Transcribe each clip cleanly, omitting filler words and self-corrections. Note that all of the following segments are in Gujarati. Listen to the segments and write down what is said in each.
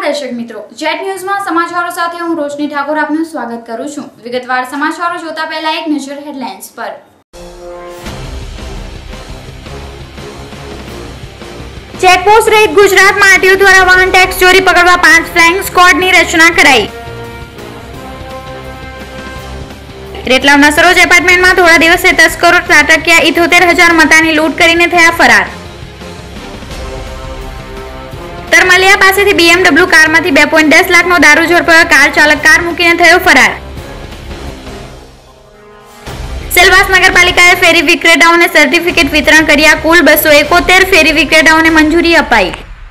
નમસ્કાર દર્શક મિત્રો, જેટ ન્યૂઝમાં સમાચારો સાથે હું રોશની ઠાકોર આપનું સ્વાગત કરું છું। વિગતવાર સમાચારો જોતા પહેલા એક નજર હેડલાઇન્સ પર। ચેકપોસ્ટ રહિત ગુજરાતમાં આરટીઓ દ્વારા વાહન ટેક્સ ચોરી પકડવા 5 ફ્લાઇંગ સ્ક્વોડની રચના કરાઈ। રેટલાવના સરોજ એપાર્ટમેન્ટમાં થોડા દિવસે તસ્કરો ત્રાટક્યા 78,000 મતાની લૂંટ કરીને થયા ફરાર। तरमलिया पासेथी BMW कारमांथी 2.10 लाखनो दारू ઝડપાયો। કાર ચાલક કાર મૂકીને થયો ફરાર। सेलवास नगरपालिकाए फेरी विक्रेताओने सर्टिफिकेट वितरण कर्या। कुल 271 फेरी विक्रेताओने मंजूरी अपाई।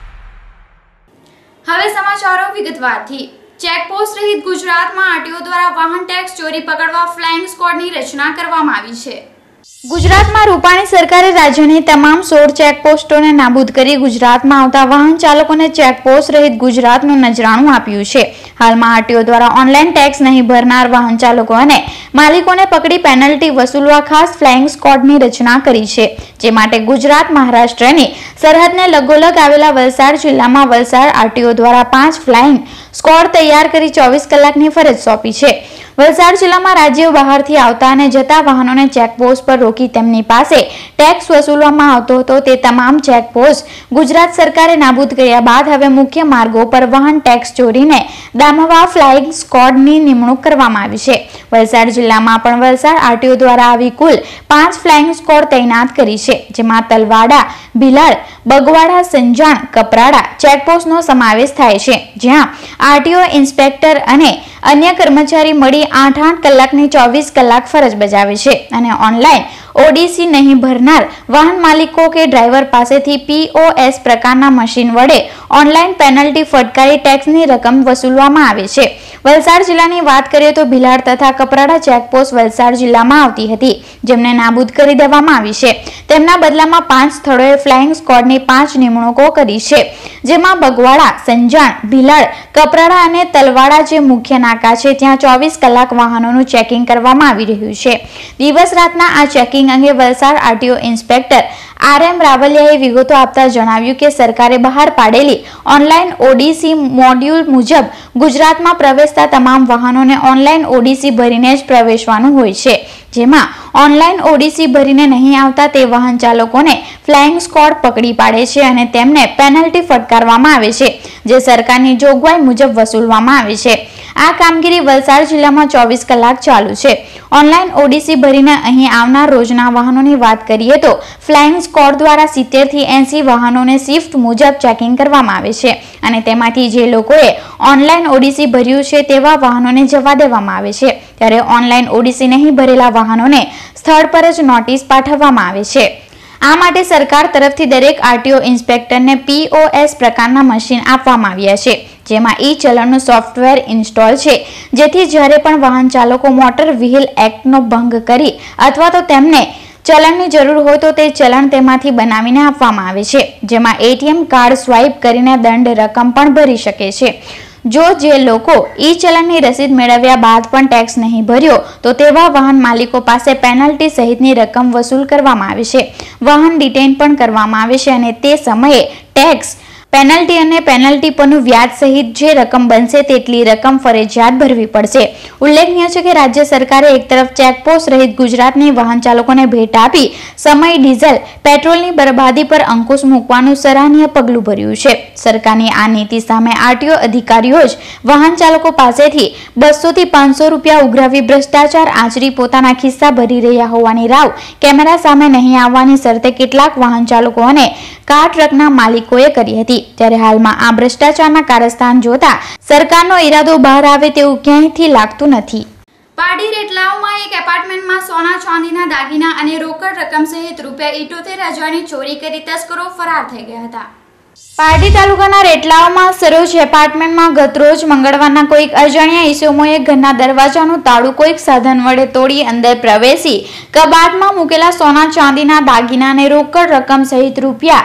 हवे समाचारो विगतवारथी। चेकपोस्ट रहित गुजरातमां आरटीओ द्वारा वाहन टेक्स चोरी पकड़वा फ्लाइंग स्क्वॉडनी रचना करवामां आवी छे। गुजरातમાં રૂપાણી સરકારે રાજ્યની તમામ 16 ચેકપોસ્ટોને નાબૂદ કરી ગુજરાતમાં આવતા વાહન ચાલકોને ચેકપોસ્ટ રહિત ગુજરાતનું નજરાણું આપ્યું છે। હાલમાં આરટીઓ દ્વારા ઓનલાઈન ટેક્સ નહીં ભરનાર વાહન ચાલકો અને માલિકોને પકડી પેનલ્ટી વસૂલવા ખાસ ફ્લાઇંગ સ્ક્વોડની રચના કરી છે, જે માટે ગુજરાત મહારાષ્ટ્રની સરહદને લગોલગ આવેલા વલસાડ જિલ્લામાં વલસાડ આરટીઓ દ્વારા 5 ફ્લાઇંગ સ્ક્વોડ તૈયાર કરી 24 કલાકની ફરજ સોંપી છે। વલસાડ જિલ્લામાં રાજ્ય બહારથી આવતા અને જતા વાહનોને ચેકપોસ્ટ પર રોકી તેમની પાસે ટેક્સ વસૂલવામાં આવતો હતો તે તમામ ચેકપોસ્ટ ગુજરાત સરકારે નાબૂદ કર્યા બાદ હવે મુખ્ય માર્ગો પર વાહન ટેક્સ ચોરીને દામવા ફ્લાઇંગ સ્ક્વોડની નિમણૂક કરવામાં આવી છે। વલસાડ જિલ્લામાં પણ વલસાડ આરટીઓ દ્વારા આવી કુલ 5 ફ્લાઇંગ સ્ક્વોડ તૈનાત કરી છે, જેમાં તલવાડા, ભીલાડ, બગવાડા, સંજાણ, કપરાડા ચેકપોસ્ટનો સમાવેશ થાય છે, જ્યાં આરટીઓ ઇન્સ્પેક્ટર અને અન્ય કર્મચારી મળી 8 કલાકની 24 કલાક ફરજ બજાવે છે અને ઓનલાઈન ઓડીસી નહીં ભરનાર વાહન માલિકો કે ડ્રાઈવર પાસેથી પીઓએસ પ્રકારના મશીન વડે ઓનલાઈન પેનલ્ટી ફટકારી ટેક્સની રકમ વસૂલવામાં આવે છે। વલસાડ જિલ્લાની વાત કરીએ તો ભીલાડ તથા કપરાડા ચેકપોસ્ટ વલસાડ જિલ્લામાં આવતી હતી, જેમને નાબૂદ કરી દેવામાં આવી છે। તેમના બદલામાં 5 સ્થળોએ ફ્લાઇંગ સ્ક્વોડની 5 નિમણૂકો કરી છે, જેમાં બગવાડા, સંજાણ, ભીલાડ, કપરાડા અને તલવાડા જે મુખ્ય નાકા છે ત્યાં 24 કલાક વાહનોનું ચેકિંગ કરવામાં આવી રહ્યું છે। દિવસ રાતના આ ચેકિંગ અંગે વલસાડ આરટીઓ ઇન્સ્પેક્ટર આરએમ રાવલિયાએ વિગતો આપતા જણાવ્યું કે સરકારે બહાર પાડેલી ઓનલાઈન ઓડીસી મોડ્યુલ મુજબ ગુજરાતમાં પ્રવેશતા તમામ વાહનોને ઓનલાઈન ઓડીસી ભરીને જ પ્રવેશવાનું હોય છે, જેમાં ઓનલાઈન ઓડીસી ભરીને નહીં આવતા તે વાહન ચાલકોને ફ્લાઇંગ સ્ક્વોડ પકડી પાડે છે અને તેમને પેનલ્ટી ફટકારવામાં આવે છે, જે સરકારની જોગવાઈ મુજબ વસૂલવામાં આવે છે। આ કામગીરી વલસાડ જિલ્લામાં 24 કલાક ચાલુ છે। ઓનલાઈન ઓડીસી ભરીને અહીં આવનાર રોજના વાહનોની વાત કરીએ તો ફ્લાઇંગ સ્ક્વોડ દ્વારા 70 થી 80 વાહનોને શિફ્ટ મુજબ ચેકિંગ કરવામાં આવે છે અને તેમાંથી જે લોકોએ ઓનલાઈન ઓડીસી ભર્યું છે તેવા વાહનોને જવા દેવામાં આવે છે, ત્યારે ઓનલાઈન ઓડીસી નહીં ભરેલા વાહનોને સ્થળ પર જ નોટિસ પાઠવવામાં આવે છે। આ માટે સરકાર તરફથી દરેક આરટીઓ ઇન્સ્પેક્ટરને પીઓએસ પ્રકારના મશીન આપવામાં આવ્યા છે, જેમાં ઈ-ચલણનું સોફ્ટવેર ઇન્સ્ટોલ છે, જેથી જ્યારે પણ વાહન ચાલકો મોટર વ્હીકલ એક્ટનો ભંગ કરી અથવા તો તેમને ચલણની જરૂર હોય તો તે ચલણ તેમાંથી બનાવીને આપવામાં આવે છે, જેમાં એટીએમ કાર્ડ સ્વાઇપ કરીને દંડ રકમ પણ ભરી શકે છે। જો જે લોકો ઈ-ચલણની રસીદ મેળવ્યા બાદ પણ ટેક્સ નહીં ભર્યો તો તેવા વાહન માલિકો પાસે પેનલ્ટી સહિતની રકમ વસૂલ કરવામાં આવે છે, વાહન ડિટેઇન પણ કરવામાં આવે છે અને તે સમયે ટેક્સ, પેનલ્ટી અને પેનલ્ટી પરનું વ્યાજ સહિત જે રકમ બનશે તેટલી રકમ ફરજિયાત ભરવી પડશે। ઉલ્લેખનીય છે કે રાજ્ય સરકારે એક તરફ ચેકપોસ્ટ રહિત ગુજરાતની વાહન ચાલકોને ભેટ આપી સમય, ડીઝલ, પેટ્રોલની બરબાદી પર અંકુશ મૂકવાનું સરાહનીય પગલું ભર્યું છે। સરકારની આ નીતિ સામે આરટીઓ અધિકારીઓ જ વાહન ચાલકો પાસેથી 200 થી 500 રૂપિયા ઉઘરાવી ભ્રષ્ટાચાર આચરી પોતાના ખિસ્સા ભરી રહ્યા હોવાની રાવ કેમેરા સામે નહીં આવવાની શરતે કેટલાક વાહન ચાલકો અને કાર ટ્રકના માલિકોએ કરી હતી, ત્યારે હાલમાં આ ભ્રષ્ટાચારના કારસ્તાન જોતા સરકારનો ઈરાદો બહાર આવે તેવું ક્યાંયથી લાગતું નથી। પારડી રેટલાવમાં એક એપાર્ટમેન્ટમાં સોના ચાંદીના દાગીના અને રોકડ રકમ સહિત રૂપિયા 78,000ની ચોરી કરી તસ્કરો ફરાર થઈ ગયા હતા। પારડી તાલુકાના રેટલાવમાં સરોજ એપાર્ટમેન્ટમાં ગતરોજ મંગળવારના કોઈક અજાણ્યા ઈસમોએ ઘરના દરવાજાનું તાળું કોઈક સાધન વડે તોડી અંદર પ્રવેશી કબાટમાં મૂકેલા સોના ચાંદીના દાગીના અને રોકડ રકમ સહિત રૂપિયા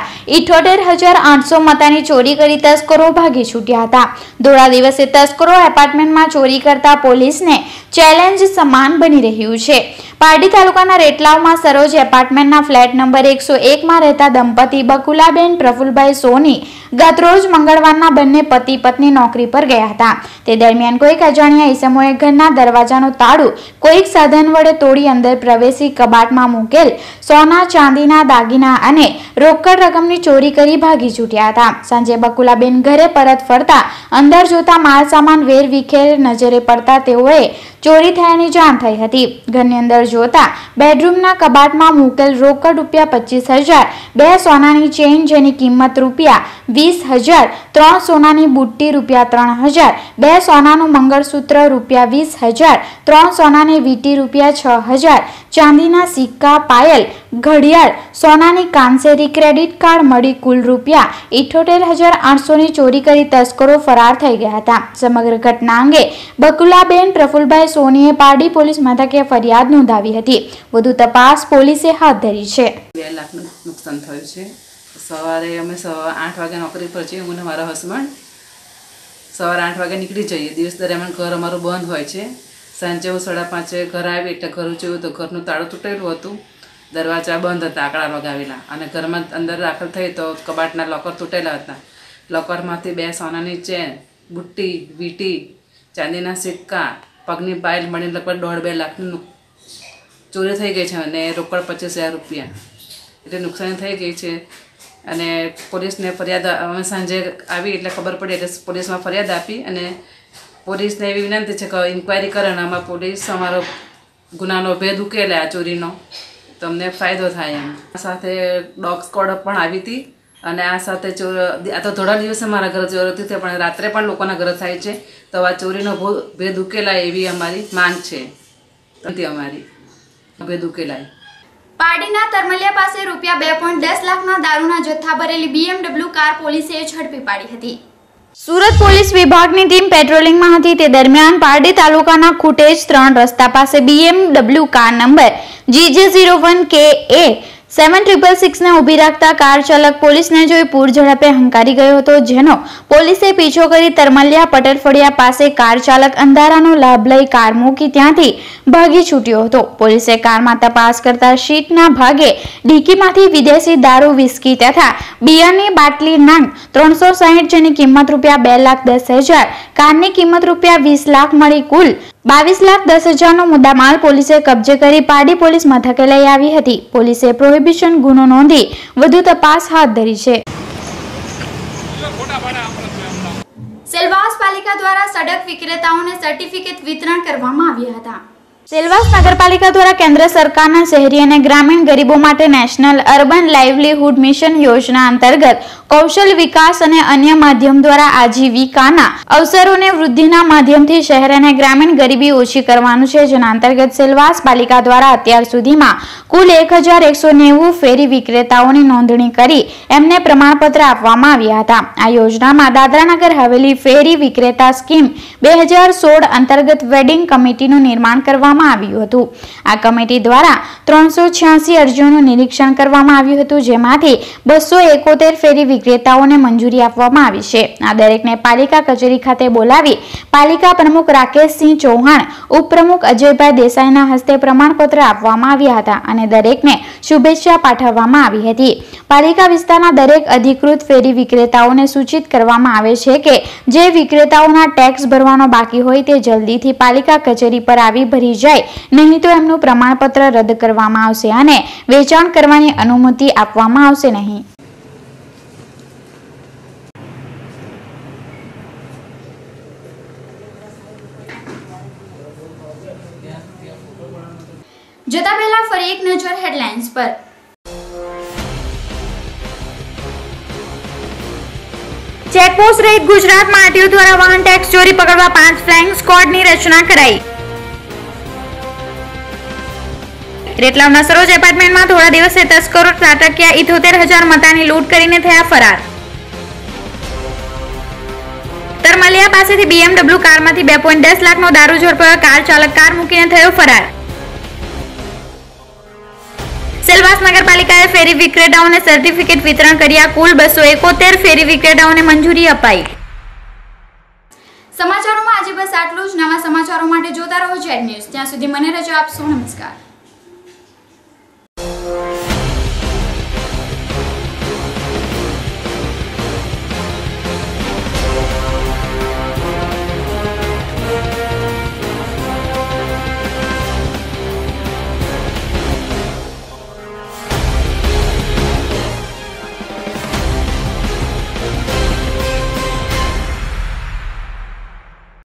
78,800 મતાની ચોરી કરી તસ્કરો ભાગી છૂટ્યા હતા। ધોળા દિવસે તસ્કરો એપાર્ટમેન્ટમાં ચોરી કરતા પોલીસને ચેલેન્જ સમાન બની રહ્યું છે। પારડી તાલુકાના રેટલાવમાં સરોજ એપાર્ટમેન્ટના ફ્લેટ નંબર 101માં રહેતા દંપતી બકુલાબેન પ્રફુલભાઈ સોની ગતરોજ મંગળવારના બંને પતિ પત્ની નોકરી પર ગયા હતા. તે દરમિયાન કોઈક અજાણ્યા ઈસમોએ ઘરના દરવાજાનું તાળું કોઈક સાધન વડે તોડી અંદર પ્રવેશી કબાટમાં મૂકેલ સોના ચાંદીના દાગીના અને રોકડ રકમની ચોરી કરી ભાગી છૂટ્યા હતા. સાંજે બકુલાબેન ઘરે પરત ફરતા અંદર જોતા માલ સામાન વેરવિખેર નજરે પડતા તેઓએ ચોરી થયાની જાણ થઈ હતી. ઘરની અંદર જોતા બેડરૂમના કબાટમાં મૂકેલ રોકડ ₹25,000, 2 સોનાની ચેઇન જેની કિંમત ₹20,000, 3 સોનાની બુટ્ટી ₹3,000, 2 સોનાનું મંગળસૂત્ર ₹20,000, 3 સોનાની વીંટી ₹6,000, ચાંદીના સિક્કા, પાયલ, ઘડિયાળ, સોનાની કાંસેરી, ક્રેડિટ કાર્ડ મળી કુલ ₹78,800ની ચોરી કરી તસ્કરો ફરાર થઈ ગયા હતા. સમગ્ર ઘટના અંગે બકુલાબેન પ્રફુલભાઈ સોનીએ પારડી પોલીસ મથકે ફરિયાદ નોંધાવી હતી. વધુ તપાસ પોલીસે હાથ ધરી છે. 2 લાખનું નુકસાન થયું છે. સવારે અમે 8 વાગે નોકરી પર છીએ. હું અને મારા હસબન્ડ સવારે 8 વાગે નીકળી જઈએ. દિવસ દરમિયાન ઘર અમારું બંધ હોય છે. સાંજે હું 5:30 ઘર આવી એટલે ઘર જોયું તો ઘરનું તાળું તૂટેલું હતું. દરવાજા બંધ હતા, આકડા લગાવેલા, અને ઘરમાં અંદર દાખલ થઈ તો કબાટના લોકર તૂટેલા હતા. લોકરમાંથી 2 સોનાની ચેન, બુટ્ટી, વીંટી, ચાંદીના સિક્કા, પગની પાયલ મળીને લગભગ 1.5-2 લાખની ચોરી થઈ ગઈ છે અને રોકડ ₹25,000 એટલે નુકસાની થઈ ગઈ છે. અને પોલીસને ફરિયાદ અમે સાંજે આવી એટલે ખબર પડી એટલે પોલીસમાં ફરિયાદ આપી અને પોલીસને એવી વિનંતી છે કે ઇન્ક્વાયરી કરે અને આમાં પોલીસ અમારો ગુનાનો ભેદ ઉકેલે આ ચોરીનો તો અમને ફાયદો થાય એમ. આ સાથે ડોગ સ્કોડ પણ આવી હતી અને આ સાથે આ તો થોડા દિવસે મારા ઘરે ચોરી હતી પણ રાત્રે પણ લોકોના ઘરે થાય છે. તો આ ચોરીનો ભેદ ઉકેલાય એવી અમારી માંગ છે. અમારી ભેદ ઉકેલાય. પારડીના તરમલિયા પાસે ₹2.10 લાખના દારૂના જથ્થા ભરેલી BMW કાર પોલીસે ઝડપી પાડી હતી. સુરત પોલીસ વિભાગની ટીમ પેટ્રોલિંગમાં હતી તે દરમિયાન પારડી તાલુકાના ખૂટેજ 3 રસ્તા પાસે BMW કાર નંબર GJ01KA 7666ને ઊભી રાખતા કાર ચાલક પોલીસને જોઈ પૂર ઝડપે હંકારી ગયો હતો, જેનો પોલીસે પીછો કરી તરમલિયા પટેલ ફળિયા પાસે કાર ચાલક અંધારાનો લાભ લઈ કાર મૂકી ત્યાંથી ભાગી છૂટ્યો હતો. પોલીસે કારમાં તપાસ કરતા શીટના ભાગે ડીકીમાંથી વિદેશી દારૂ, વિસ્કી તથા બિયરની બાટલી નંગ 360 જેની કિંમત ₹2,10,000, કારની કિંમત ₹20 લાખ મળી કુલ ₹22,10,000નો મુદ્દામાલ પોલીસે કબજે કરી પારડી પોલીસ મથકે લઈ આવી હતી. પોલીસે પ્રોહિબિશન ગુનો નોંધી વધુ તપાસ હાથ ધરી છે. સેલવાસ પાલિકા દ્વારા સડક વિક્રેતાઓને સર્ટિફિકેટ વિતરણ કરવામાં આવ્યા હતા. સેલવાસ નગરપાલિકા દ્વારા કેન્દ્ર સરકારના શહેરી અને ગ્રામીણ ગરીબો માટે નેશનલ અર્બન લાઇવલીહુડ મિશન યોજના અંતર્ગત કૌશલ વિકાસ અને અન્ય માધ્યમ દ્વારા આજીવિકાના અવસરોને વૃદ્ધિના માધ્યમથી શહેર અને ગ્રામીણ ગરીબી ઓછી કરવાનું છે. જેના અંતર્ગત સેલવાસ પાલિકા દ્વારા અત્યાર સુધીમાં કુલ 1,190 ફેરી વિક્રેતાઓની નોંધણી કરી એમને પ્રમાણપત્ર આપવામાં આવ્યા હતા. આ યોજનામાં દાદરાનગર હવેલી ફેરી વિક્રેતા સ્કીમ 2016 અંતર્ગત વેડિંગ કમિટીનું નિર્માણ કરવામાં આવ્યું હતું. આ કમિટી દ્વારા 386 અરજીઓનું નિરીક્ષણ કરવામાં આવ્યું હતું, જેમાંથી 271 ફેરી વિક્રેતાઓને મંજૂરી આપવામાં આવી છે. આ દરેકને પાલિકા કચેરી ખાતે બોલાવી પાલિકા પ્રમુખ રાકેશસિંહ ચૌહાણ, ઉપપ્રમુખ અજયભાઈ દેસાઈના હસ્તે પ્રમાણપત્ર આપવામાં આવ્યા હતા અને દરેકને શુભેચ્છા પાઠવવામાં આવી હતી. પાલિકા વિસ્તારના દરેક અધિકૃત ફેરી વિક્રેતાઓને સૂચિત કરવામાં આવે છે કે જે વિક્રેતાઓના ટેક્સ ભરવાનો બાકી હોય તે જલ્દીથી પાલિકા કચેરી પર આવી ભરી જાય, નહીં તો એમનું પ્રમાણપત્ર રદ કરવામાં આવશે અને વેચાણ કરવાની અનુમતિ આપવામાં આવશે નહીં. જતા પહેલા ફરી એક નજર હેડલાઇન્સ પર. ચેકપોસ્ટ રહિત ગુજરાતમાં આરટીઓ દ્વારા વાહન ટેક્સ ચોરી પકડવા 5 ફ્લાઇંગ સ્ક્વોડની રચના કરાઈ. રેટલાવના સરોજ એપાર્ટમેન્ટમાં થોડા દિવસે તસ્કરો ત્રાટક્યા, 78,000 મતાની લૂંટ કરીને થયા ફરાર. તરમલિયા પાસેથી BMW કારમાંથી 2.10 લાખનો દારૂ ઝડપાયો, કાર ચાલક કાર મૂકીને થયો ફરાર. સેલવાસ નગરપાલિકાએ ફેરી વિક્રેતાઓને સર્ટિફિકેટ વિતરણ કર્યા, કુલ 271 ફેરી વિક્રેતાઓને મંજૂરી અપાઈ. સમાચારોમાં આજે બસ આટલું જ. નવા સમાચારો માટે જોતા રહો જેડ ન્યૂઝ. ત્યાં સુધી મને રજા આપશો. નમસ્કાર.